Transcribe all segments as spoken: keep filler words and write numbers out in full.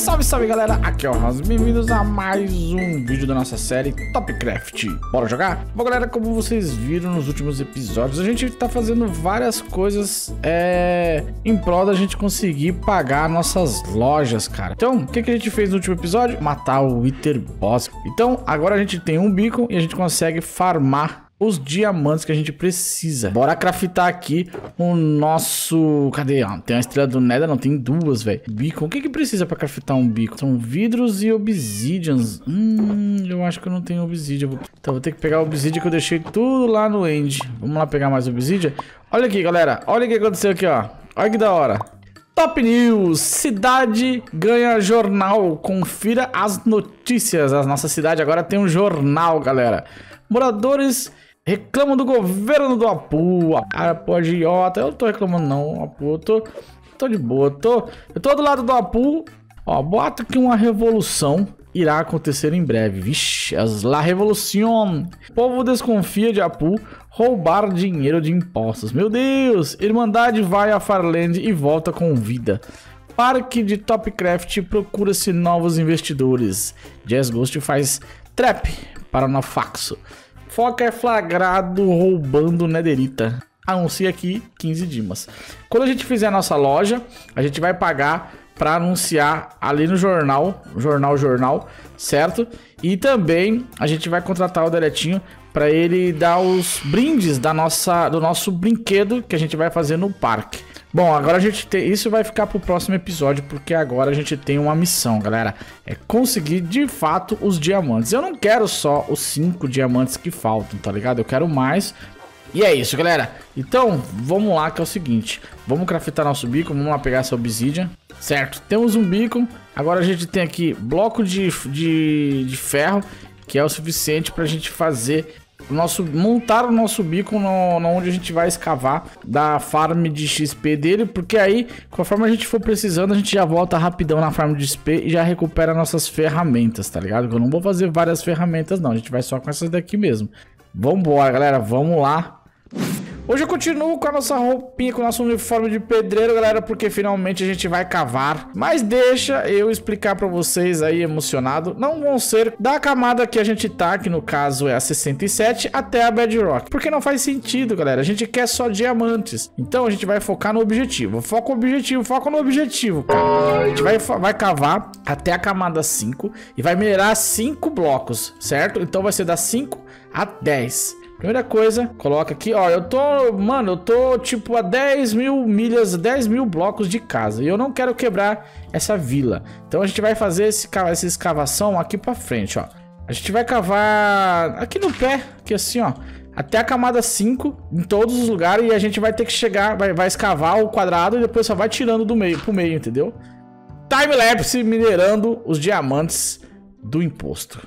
Salve, salve galera, aqui é o Ross, bem-vindos a mais um vídeo da nossa série Topcraft. Bora jogar? Bom galera, como vocês viram nos últimos episódios, a gente tá fazendo várias coisas é, em prol da gente conseguir pagar nossas lojas, cara. Então, o que, que a gente fez no último episódio? Matar o Wither Boss. Então, agora a gente tem um beacon e a gente consegue farmar os diamantes que a gente precisa. Bora craftar aqui o nosso... Cadê? Ah, tem uma estrela do Nether? Não, tem duas, velho. Beacon. O que que precisa pra craftar um beacon? São vidros e obsidians. Hum, eu acho que eu não tenho obsidian. Então vou ter que pegar o obsidian que eu deixei tudo lá no end. Vamos lá pegar mais obsidian. Olha aqui, galera. Olha o que aconteceu aqui, ó. Olha que da hora. Top News, cidade ganha jornal, confira as notícias. A nossa cidade agora tem um jornal, galera. Moradores reclamam do governo do Apu. Ah, pô, idiota. Eu não tô reclamando não, Apu. Eu tô, tô de boa. Eu tô, eu tô do lado do Apu. Ó, bota que uma revolução irá acontecer em breve. Vixe, as la revolução. O povo desconfia de Apu roubar dinheiro de impostos. Meu Deus. Irmandade vai a Farland e volta com vida. Parque de Topcraft procura-se novos investidores. Jazz Ghost faz trap para o Nafaxo. Foca é flagrado roubando Netherita. Anuncia aqui quinze dimas. Quando a gente fizer a nossa loja, a gente vai pagar para anunciar ali no jornal, jornal, jornal, certo? E também a gente vai contratar o Deletinho para ele dar os brindes da nossa, do nosso brinquedo que a gente vai fazer no parque. Bom, agora a gente tem... Isso vai ficar pro próximo episódio, porque agora a gente tem uma missão, galera. É conseguir, de fato, os diamantes. Eu não quero só os cinco diamantes que faltam, tá ligado? Eu quero mais. E é isso, galera. Então, vamos lá, que é o seguinte. Vamos craftar nosso beacon, vamos lá pegar essa obsidian. Certo, temos um beacon. Agora a gente tem aqui bloco de, de, de ferro, que é o suficiente pra gente fazer... Nosso, montar o nosso beacon no, no onde a gente vai escavar da farm de X P dele, porque aí, conforme a gente for precisando, a gente já volta rapidão na farm de X P e já recupera nossas ferramentas, tá ligado? Eu não vou fazer várias ferramentas não, a gente vai só com essas daqui mesmo. Vambora, galera, vamos lá. Hoje eu continuo com a nossa roupinha, com o nosso uniforme de pedreiro, galera, porque finalmente a gente vai cavar. Mas deixa eu explicar pra vocês aí, emocionado. Não vão ser da camada que a gente tá, que no caso é a sessenta e sete, até a Bedrock. Porque não faz sentido, galera. A gente quer só diamantes. Então a gente vai focar no objetivo. Foca no objetivo, foca no objetivo, cara. A gente vai, vai cavar até a camada cinco e vai minerar cinco blocos, certo? Então vai ser das cinco a dez. Primeira coisa, coloca aqui, ó, eu tô, mano, eu tô tipo a dez mil milhas, dez mil blocos de casa. E eu não quero quebrar essa vila. Então a gente vai fazer esse, essa escavação aqui pra frente, ó. A gente vai cavar aqui no pé, aqui assim, ó, até a camada cinco, em todos os lugares. E a gente vai ter que chegar, vai, vai escavar o quadrado e depois só vai tirando do meio, pro meio, entendeu? Timelapse minerando os diamantes do imposto.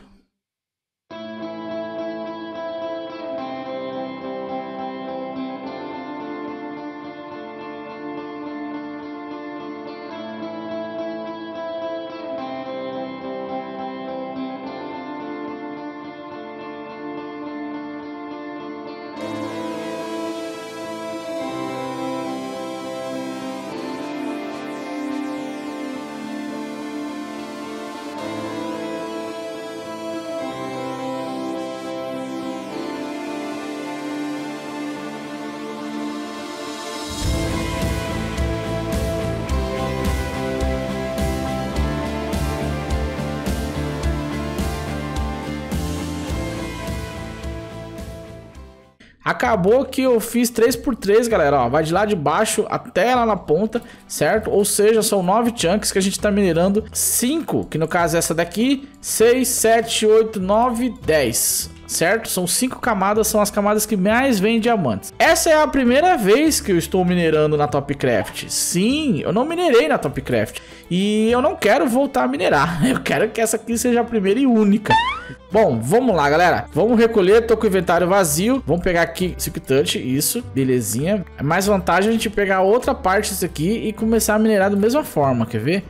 Acabou que eu fiz três por três, galera, ó, vai de lá de baixo até lá na ponta, certo? Ou seja, são nove chunks que a gente tá minerando, cinco, que no caso é essa daqui, seis, sete, oito, nove, dez, certo? São cinco camadas, são as camadas que mais vêm diamantes. Essa é a primeira vez que eu estou minerando na Topcraft. Sim, eu não minerei na Topcraft. E eu não quero voltar a minerar. Eu quero que essa aqui seja a primeira e única. Bom, vamos lá, galera. Vamos recolher, tô com o inventário vazio. Vamos pegar aqui Silk Touch, isso, belezinha. É mais vantagem a gente pegar outra parte disso aqui e começar a minerar da mesma forma, quer ver?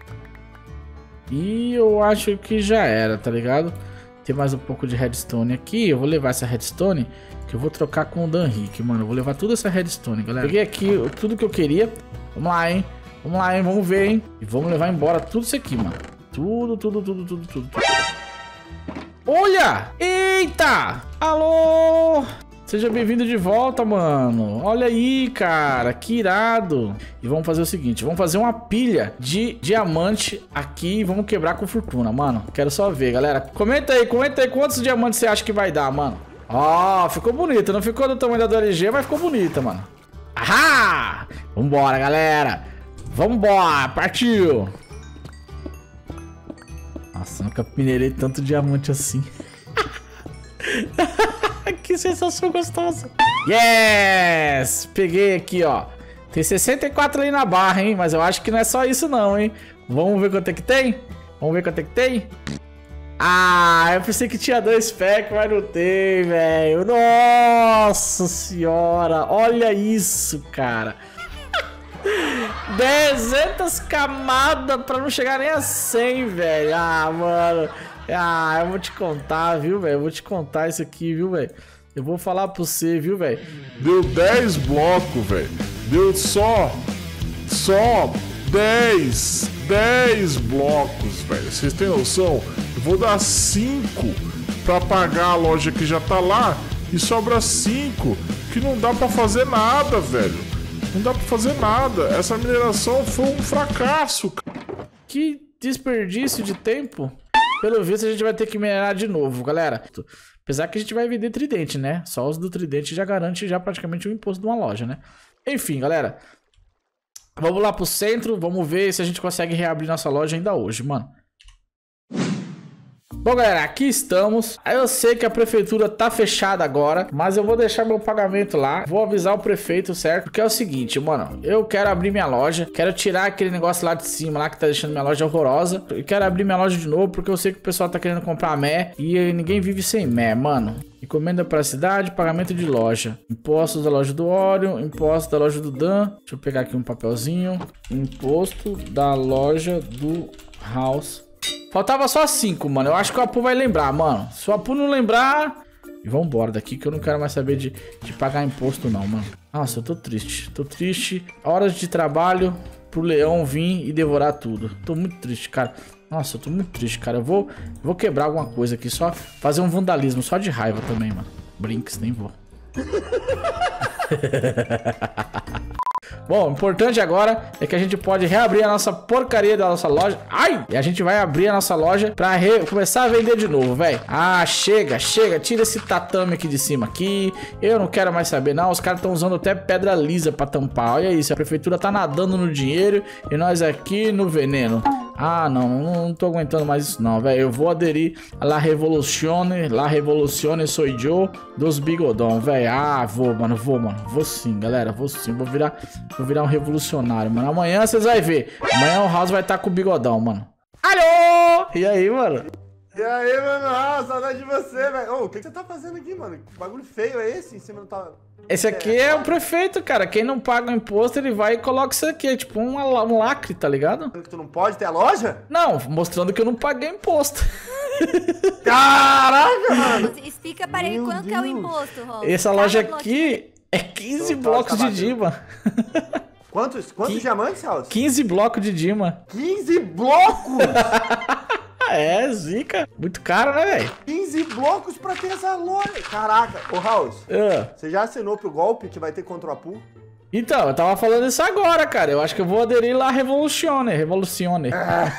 E eu acho que já era, tá ligado? Tem mais um pouco de redstone aqui. Eu vou levar essa redstone, que eu vou trocar com o Dan Rick, mano. Eu vou levar toda essa redstone, galera. Peguei aqui tudo que eu queria. Vamos lá, hein? Vamos lá, hein? Vamos ver, hein? E vamos levar embora tudo isso aqui, mano. Tudo, tudo, tudo, tudo, tudo, tudo. Olha! Eita! Alô! Seja bem-vindo de volta, mano. Olha aí, cara. Que irado. E vamos fazer o seguinte. Vamos fazer uma pilha de diamante aqui e vamos quebrar com fortuna, mano. Quero só ver, galera. Comenta aí, comenta aí quantos diamantes você acha que vai dar, mano. Ó, oh, ficou bonita. Não ficou do tamanho da do L G, mas ficou bonita, mano. Ahá! Vambora, galera. Vambora. Partiu. Nossa, nunca minerei tanto diamante assim. Que sensação gostosa. Yes! Peguei aqui, ó. Tem sessenta e quatro ali na barra, hein? Mas eu acho que não é só isso não, hein? Vamos ver quanto é que tem? Vamos ver quanto é que tem? Ah, eu pensei que tinha dois packs, mas não tem, velho. Nossa senhora. Olha isso, cara. duzentas camadas pra não chegar nem a cem, velho. Ah, mano. Ah, eu vou te contar, viu, velho? Eu vou te contar isso aqui, viu, velho? Eu vou falar pra você, viu, velho? Deu dez blocos, velho. Deu só... Só... dez... dez blocos, velho. Vocês têm noção? Eu vou dar cinco pra pagar a loja que já tá lá. E sobra cinco que não dá pra fazer nada, velho. Não dá pra fazer nada. Essa mineração foi um fracasso. Que desperdício de tempo. Pelo visto, a gente vai ter que minerar de novo, galera. Apesar que a gente vai vender tridente, né? Só os do tridente já garante já praticamente o imposto de uma loja, né? Enfim, galera. Vamos lá pro centro. Vamos ver se a gente consegue reabrir nossa loja ainda hoje, mano. Bom, galera, aqui estamos. Eu sei que a prefeitura tá fechada agora, mas eu vou deixar meu pagamento lá. Vou avisar o prefeito, certo? Porque é o seguinte, mano, eu quero abrir minha loja, quero tirar aquele negócio lá de cima, lá que tá deixando minha loja horrorosa. Eu quero abrir minha loja de novo, porque eu sei que o pessoal tá querendo comprar Mé e ninguém vive sem Mé, mano. Encomenda para a cidade, pagamento de loja. Impostos da loja do Orion, imposto da loja do Dan. Deixa eu pegar aqui um papelzinho. Imposto da loja do House. Faltava só cinco, mano. Eu acho que o Apu vai lembrar, mano. Se o Apu não lembrar... E vambora daqui que eu não quero mais saber de, de pagar imposto não, mano. Nossa, eu tô triste. Tô triste. Horas de trabalho pro leão vir e devorar tudo. Tô muito triste, cara. Nossa, eu tô muito triste, cara. Eu vou, vou quebrar alguma coisa aqui. Só fazer um vandalismo. Só de raiva também, mano. Brinks, nem vou. Bom, o importante agora é que a gente pode reabrir a nossa porcaria da nossa loja. Ai! E a gente vai abrir a nossa loja pra re... começar a vender de novo, velho. Ah, chega, chega. Tira esse tatame aqui de cima aqui. Eu não quero mais saber, não. Os caras estão usando até pedra lisa pra tampar. Olha isso, a prefeitura tá nadando no dinheiro e nós aqui no veneno. Ah, não, não, não tô aguentando mais isso não, velho. Eu vou aderir a La Revoluzione, La Revoluzione sou eu dos bigodão, velho. Ah, vou, mano, vou, mano. Vou sim, galera, vou sim. Vou virar, vou virar um revolucionário, mano. Amanhã vocês vão ver. Amanhã o House vai estar com o bigodão, mano. Alô! E aí, mano? E aí, mano? Ah, saudade de você, velho. Ô, o que, que você tá fazendo aqui, mano? Que bagulho feio é esse? Em cima do tá... Esse aqui é, é o prefeito, cara. Quem não paga o imposto, ele vai e coloca isso aqui. É tipo um, um lacre, tá ligado? Que tu não pode ter a loja? Não, mostrando que eu não paguei imposto. Caraca, mano! Explica para ele quanto que é o imposto, Ron. Essa loja aqui é quinze blocos de Dima. Quantos? Quantos Qu diamantes, House? quinze blocos de Dima. quinze blocos? É, zica. Muito caro, né, velho? quinze blocos pra ter essa loja. Caraca. Ô, House, uh. você já assinou pro golpe que vai ter contra o Apu? Então, eu tava falando isso agora, cara. Eu acho que eu vou aderir lá a Revolucione. Revolucione.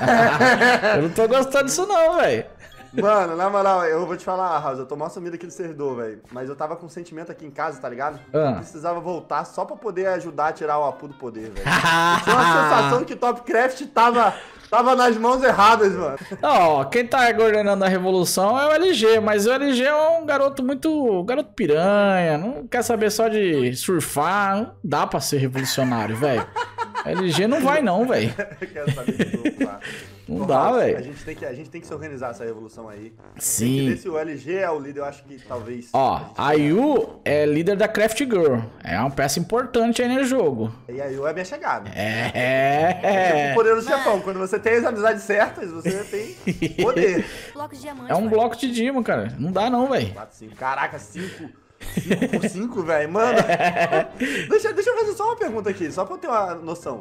Eu não tô gostando disso não, velho. Mano, na moral, eu vou te falar, House, eu tô mal sumido aqui do servidor, velho. Mas eu tava com um sentimento aqui em casa, tá ligado? Ah. Eu precisava voltar só pra poder ajudar a tirar o Apu do poder, velho. Eu tinha uma sensação que Topcraft tava... Tava nas mãos erradas, mano. Ó, quem tá coordenando a revolução é o L G, mas o L G é um garoto muito... garoto piranha, não quer saber só de surfar, não dá pra ser revolucionário, velho. L G não vai não, velho. Quero saber de surfar. Não dá, velho. A gente tem que, a gente tem que se organizar essa revolução aí. Sim. Tem que ver se o L G é o líder, eu acho que talvez... Ó, a Yu é líder da Craft Girl. É uma peça importante aí no jogo. E a Yu é minha chegada. É. É. O poder do chefão. Quando você tem as amizades certas, você tem poder. Bloco de diamante, É um mano. bloco de Dima, cara. Não dá não, velho. quatro, cinco. Caraca, cinco. cinco por cinco, velho. Mano. deixa, deixa eu fazer só uma pergunta aqui, só pra eu ter uma noção.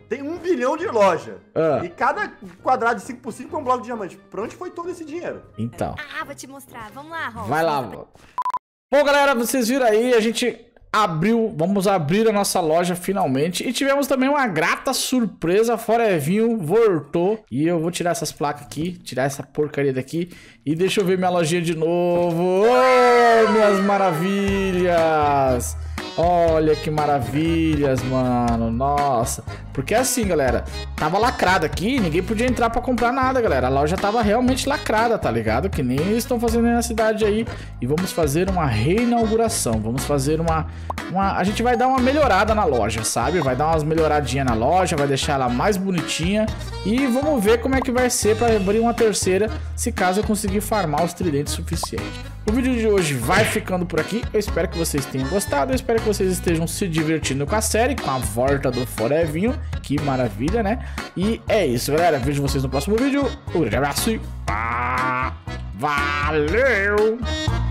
tem um bilhão de loja. Ah. E cada quadrado de cinco por cinco é um bloco de diamante. Pra onde foi todo esse dinheiro? Então. Ah, vou te mostrar. Vamos lá, Ron. Vai lá. Bom, galera, vocês viram aí, a gente abriu, vamos abrir a nossa loja finalmente. E tivemos também uma grata surpresa, Forevinho voltou. E eu vou tirar essas placas aqui, tirar essa porcaria daqui. E deixa eu ver minha lojinha de novo. Oh, minhas maravilhas! Olha que maravilhas, mano. Nossa. Porque assim, galera, tava lacrado aqui, ninguém podia entrar pra comprar nada, galera. A loja tava realmente lacrada, tá ligado? Que nem eles estão fazendo aí na cidade aí. E vamos fazer uma reinauguração. Vamos fazer uma, uma... A gente vai dar uma melhorada na loja, sabe? Vai dar umas melhoradinhas na loja, vai deixar ela mais bonitinha. E vamos ver como é que vai ser pra abrir uma terceira, se caso eu conseguir farmar os tridentes suficientes. O vídeo de hoje vai ficando por aqui. Eu espero que vocês tenham gostado. Eu espero que vocês estejam se divertindo com a série, com a volta do Forevinho. Que maravilha, né? E é isso, galera. Vejo vocês no próximo vídeo. Um grande abraço e valeu!